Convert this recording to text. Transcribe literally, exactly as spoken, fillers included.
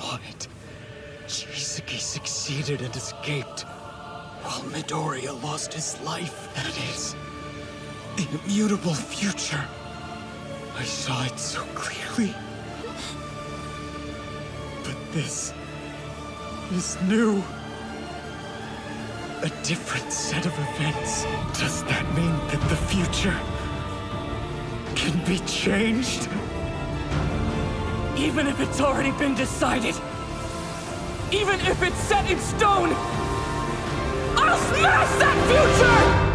saw it. Chisaki succeeded and escaped, while Midoriya lost his life and his immutable future. I saw it so clearly. But this is new. A different set of events. Does that mean that the future can be changed? Even if it's already been decided, even if it's set in stone, I'll smash that future!